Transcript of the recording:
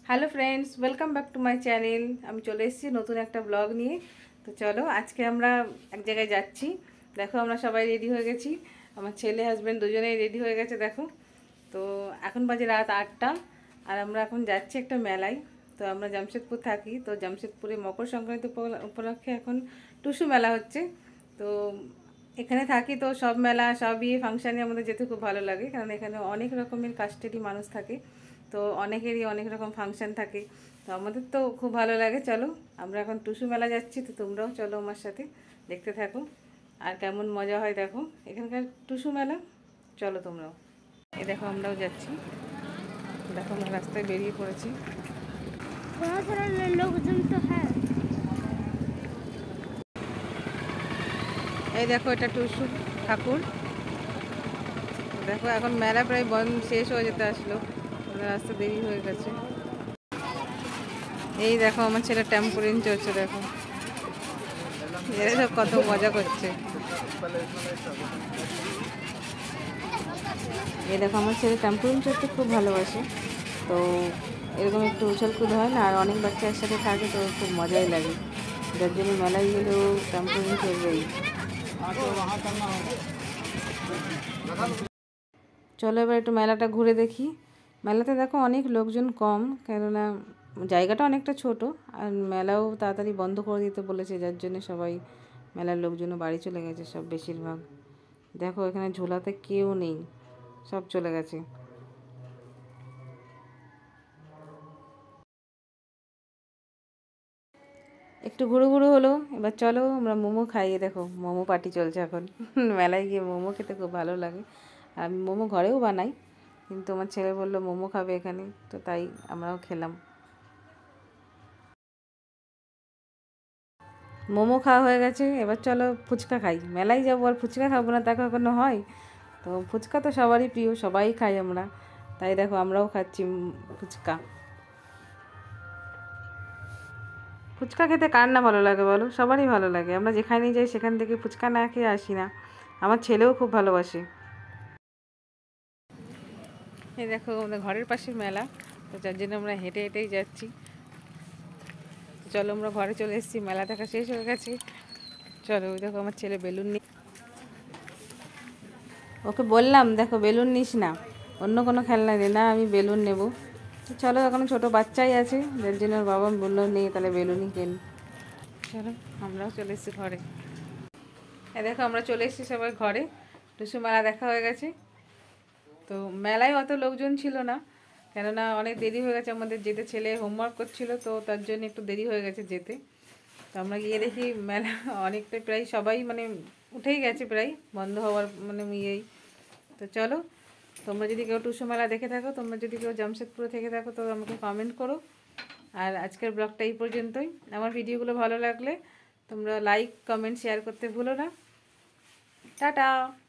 Hello friends, welcome back to my channel. আমি চলে এসেছি নতুন একটা ব্লগ নিয়ে। তো চলো, আজকে আমরা এক জায়গায় যাচ্ছি। দেখো, আমরা সবাই রেডি হয়ে গেছি। আমার ছেলে হাজব্যান্ড দুজনেই রেডি হয়ে গেছে দেখো। তো এখন বাজে রাত 8টা, আর আমরা এখন যাচ্ছি একটা মেলায়। তো আমরা জামশেদপুর থাকি, তো জামশেদপুরে মকর সংক্রান্তি উপলক্ষে এখন টুসু মেলা হচ্ছে। তো এখানে থাকি, তো সব মেলা সব ফাংশানে আমাদের যেতে খুব ভালো লাগে, কারণ এখানে অনেক রকমের কাস্টেরই মানুষ থাকে। তো অনেকেরই অনেক রকম ফাংশান থাকে। তো আমাদের তো খুব ভালো লাগে। চলো, আমরা এখন টুসু মেলা যাচ্ছি, তো তোমরাও চলো আমার সাথে, দেখতে থাকো আর কেমন মজা হয় দেখো এখানকার টুসু মেলা। চলো তোমরাও। এই দেখো, আমরাও যাচ্ছি। দেখো, আমরা রাস্তায় বেরিয়ে পড়েছি। লোকজন তো হ্যাঁ। এই দেখো, এটা টুসু ঠাকুর। দেখো, এখন মেলা প্রায় শেষ হয়ে যেতে আসলো, রাস্তা দেরি হয়ে গেছে। এই দেখো, আমার ছেলে ট্যাম্পোরিন চলছে দেখো। এরা সব কত মজা করছে। এই দেখো, আমার ছেলে ট্যাম্পোরিন চড়তে খুব ভালোবাসে। তো এরকম একটু উছালকুদ হয় না, আর অনেক বাচ্চা একসাথে থাকে, তো খুব মজাই লাগে। যার জন্য মেলায় গেলেও ট্যাম্পোরিন চড়বেই। চলো এবার একটু মেলাটা ঘুরে দেখি। মেলাতে দেখো অনেক লোকজন কম, কেননা জায়গাটা অনেকটা ছোট, আর মেলাও তাড়াতাড়ি বন্ধ করে দিতে বলেছে, যার জন্য সবাই মেলার লোকজনও বাড়ি চলে গেছে সব বেশিরভাগ। দেখো, এখানে ঝোলাতে কেউ নেই, সব চলে গেছে। একটু ঘুরু ঘুরু হলো, এবার চলো আমরা মোমো খাইয়ে। দেখো, মোমো পার্টি চলছে এখন। মেলায় গিয়ে মোমো খেতে খুব ভালো লাগে। আর আমি মোমো ঘরেও বানাই, কিন্তু আমার ছেলে বললো মোমো খাবে এখানে, তো তাই আমরাও খেলাম। মোমো খাওয়া হয়ে গেছে, এবার চলো ফুচকা খাই। মেলায় যাবো আর ফুচকা খাবো না, তা কখনো হয়? তো ফুচকা তো সবারই প্রিয়, সবাই খাই আমরা। তাই দেখো, আমরাও খাচ্ছি ফুচকা। ফুচকা খেতে কার না ভালো লাগে বলো? সবারই ভালো লাগে। আমরা যেখানেই যাই সেখান থেকে ফুচকা না খেয়ে আসি না। আমার ছেলেও খুব ভালোবাসে। এই দেখো, আমাদের ঘরের পাশে মেলা, তো যার জন্য আমরা হেঁটে হেঁটেই যাচ্ছি। তো চলো, আমরা ঘরে চলে এসেছি, মেলা দেখা শেষ হয়ে গেছে। চলো, ওই দেখো আমার ছেলে বেলুন নিয়ে, ওকে বললাম দেখো বেলুন নিস না, অন্য কোনো খেলনা নে না, আমি বেলুন নেব। তো চলো, এখন ছোটো বাচ্চাই আছে, যার জন্য ওর বাবা বললো নেই, তাহলে বেলুনই কেন। চলো, আমরাও চলে এসেছি ঘরে। দেখো, আমরা চলে এসেছি সবাই ঘরে। টুসু মেলা দেখা হয়ে গেছে। তো মেলায় অত লোকজন ছিল না, কেননা অনেক দেরি হয়ে গেছে আমাদের যেতে। ছেলে হোমওয়ার্ক করছিল, তো তার জন্য একটু দেরি হয়ে গেছে যেতে। তো আমরা গিয়ে দেখি মেলা অনেকটাই, প্রায় সবাই মানে উঠেই গেছে, প্রায় বন্ধ হওয়ার মানে ইয়েই। তো চলো, তোমরা যদি কেউ টুসু মেলা দেখে থাকো, তোমরা যদি কেউ জামশেদপুরে থেকে থাকো, তো আমাকে কমেন্ট করো। আর আজকের ব্লগটা এই পর্যন্তই। আমার ভিডিওগুলো ভালো লাগলে তোমরা লাইক, কমেন্ট, শেয়ার করতে ভুলো না। টাটা।